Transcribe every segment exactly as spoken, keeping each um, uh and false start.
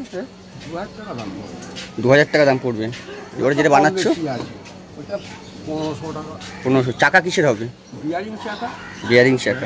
দু হাজার টাকা দাম পড়বে। এবারে যেটা বানাচ্ছ পনেরোশো। চাকা কিসের হবে? বিয়ারিং চাকা।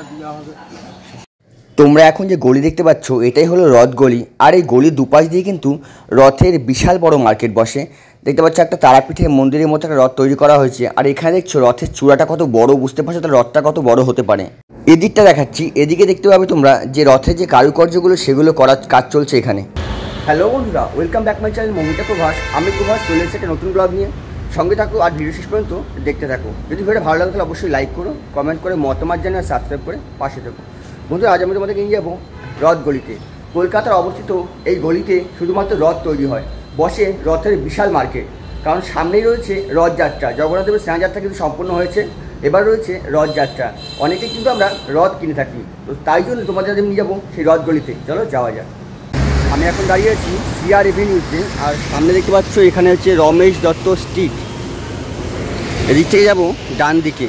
তোমরা এখন যে গলি দেখতে পাচ্ছ এটাই হলো রথ গলি। আর এই গলির দুপাশ দিয়ে কিন্তু রথের বিশাল বড় মার্কেট বসে। দেখতে পাচ্ছ একটা তারাপীঠের মন্দিরের মতো একটা রথ তৈরি করা হয়েছে। আর এখানে দেখছো রথের চূড়াটা কত বড়, বুঝতে পারছো তাহলে রথটা কত বড় হতে পারে। এদিকটা দেখাচ্ছি, এদিকে দেখতে পাবে তোমরা যে রথের যে কারুকার্যগুলো সেগুলো করার কাজ চলছে এখানে। হ্যালো বন্ধুরা, welcome back my channel Moumita Prabhas. আমি প্রভাস চলে এসেছি একটা নতুন ব্লগ নিয়ে। সঙ্গে থাকো আর ভিডিও শেষ পর্যন্ত দেখতে থাকো। যদি ভিডিওটা ভালো লাগে তাহলে অবশ্যই লাইক করো, কমেন্ট করে মতামত জানিয়ে আর সাবস্ক্রাইব করে পাশে থাকো। বন্ধুরা আজ আমি তোমাদেরকে নিয়ে যাবো রথ গলিতে। কলকাতার অবস্থিত এই গলিতে শুধুমাত্র রথ তৈরি হয়, বসে রথের বিশাল মার্কেট। কারণ সামনেই রয়েছে রথযাত্রা, জগন্নাথদেবের স্নানযাত্রা কিন্তু সম্পূর্ণ হয়েছে, এবার রয়েছে রথযাত্রা। অনেকেই কিন্তু আমরা রথ কিনে থাকি, তো তাই জন্য তোমাদের নিয়ে যাবো সেই রথ গলিতে। চলো যাওয়া যাক। আমি এখন দাঁড়িয়ে আছি সিআর এভিনিউতে, আর সামনে দেখতে পাচ্ছ এখানে হচ্ছে রমেশ দত্ত স্ট্রিট। এদিক থেকে যাবো ডান দিকে।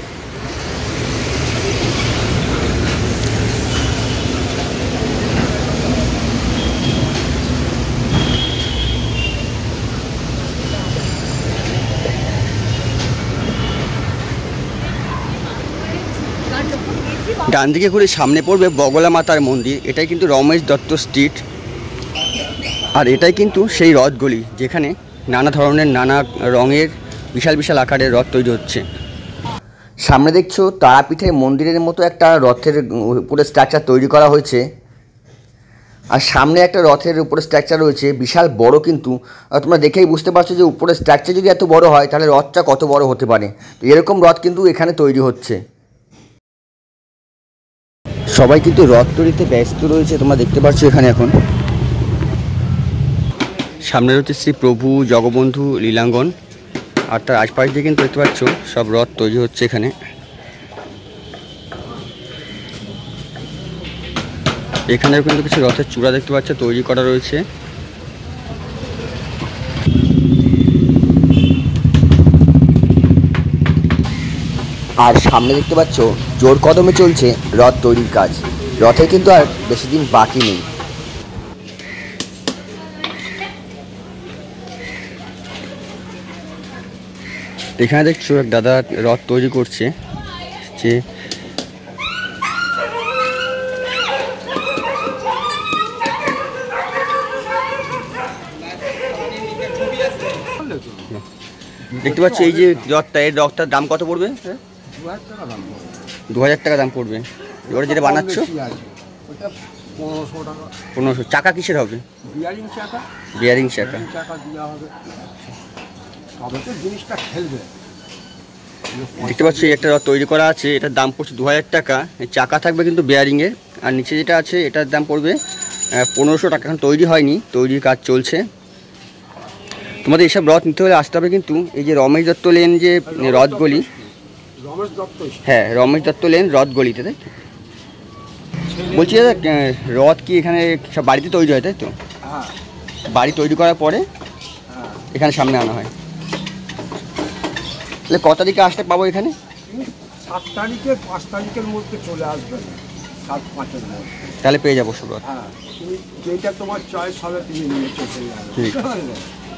ডান দিকে ঘুরে সামনে পড়বে বগলা মাতার মন্দির। এটাই কিন্তু রমেশ দত্ত স্ট্রিট, আর এটাই কিন্তু সেই রথ গলি যেখানে নানা ধরনের নানা রঙের বিশাল বিশাল আকারের রথ তৈরি হচ্ছে। সামনে দেখছো তারাপীঠের মন্দিরের মতো একটা রথের উপরে স্ট্রাকচার তৈরি করা হয়েছে, আর সামনে একটা রথের উপরে স্ট্রাকচার রয়েছে বিশাল বড়। কিন্তু তোমরা দেখেই বুঝতে পারছো যে উপরে স্ট্রাকচার যদি এত বড় হয় তাহলে রথটা কত বড় হতে পারে। তো এরকম রথ কিন্তু এখানে তৈরি হচ্ছে। সবাই কিন্তু রথ তৈরিতে ব্যস্ত রয়েছে, তোমরা দেখতে পাচ্ছ এখানে। এখন সামনে রয়েছে শ্রী প্রভু জগবন্ধু লীলাঙ্গন, আর তার আশপাশ দিয়ে কিন্তু দেখতে পাচ্ছ সব রথ তৈরি হচ্ছে এখানে। এখানেও কিন্তু কিছু রথের চূড়া দেখতে পাচ্ছ তৈরি করা রয়েছে। আর সামনে দেখতে পাচ্ছ জোর কদমে চলছে রথ তৈরির কাজ। রথে কিন্তু আর বেশি দিন বাকি নেই। এখানে দেখছো এক দাদা রথ তৈরি করছে, যে দেখতে পাচ্ছি এই যে রথটা, এই রথটার দাম কত পড়বে? দু হাজার টাকা দাম পড়বে। এবারে যেটা বানাচ্ছ পনেরোশো। চাকা কিসের হবে? বিয়ারিং চাকা। দেখতে পাচ্ছি একটা রথ তৈরি করা আছে, এটার দাম পড়ছে দু হাজার টাকা। চাকা থাকবে কিন্তু বিয়ারিংয়ের, আর নিচে যেটা আছে এটার দাম পড়বে পনেরোশো টাকা। এখন তৈরি হয়নি, তৈরির কাজ চলছে। তোমাদের এইসব রথ নিতে হলে আসতে হবে কিন্তু এই যে রমেশ দত্ত লেন যে রথ গলি, হ্যাঁ রমেশ দত্ত লেন রথ গলিতে, তাই তো? বলছি দাদা রথ কি এখানে সব বাড়িতে তৈরি হয়, তাই তো? বাড়ি তৈরি করার পরে এখানে সামনে আনা হয়। তাহলে কত তারিখে আসতে পাবো এখানে? সাত তারিখে পাঁচ তারিখের মধ্যে চলে আসবে, সাত পাঁচের মধ্যে তাহলে পেয়ে যাবো সব রথ। হ্যাঁ, যেটা তোমার চয়েস হবে তুমি নিয়ে চলে যাবে। ঠিক আছে।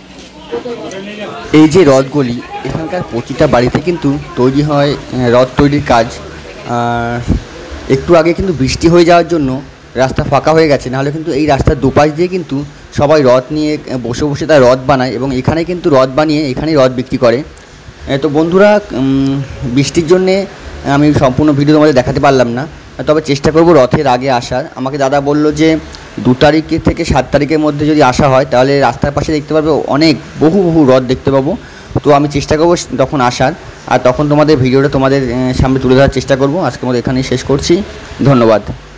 এই যে রথগুলি এখানকার প্রতিটা বাড়িতে কিন্তু তৈরি হয় রথ তৈরির কাজ। আর একটু আগে কিন্তু বৃষ্টি হয়ে যাওয়ার জন্য রাস্তা ফাঁকা হয়ে গেছে, নাহলে কিন্তু এই রাস্তার দুপাশ দিয়ে কিন্তু সবাই রথ নিয়ে বসে বসে তার রথ বানায়, এবং এখানে কিন্তু রথ বানিয়ে এখানেই রথ বিক্রি করে। তো বন্ধুরা বৃষ্টির জন্যে আমি সম্পূর্ণ ভিডিও তোমাদের দেখাতে পারলাম না, তবে চেষ্টা করব রথের আগে আসার। আমাকে দাদা বলল যে দু তারিখ থেকে সাত তারিখের মধ্যে যদি আসা হয় তাহলে রাস্তার পাশে দেখতে পারবে অনেক বহু বহু রথ দেখতে পাবো। তো আমি চেষ্টা করব তখন আসার, আর তখন তোমাদের ভিডিওটা তোমাদের সামনে তুলে ধরার চেষ্টা করব। আজকের মতো এখানেই শেষ করছি, ধন্যবাদ।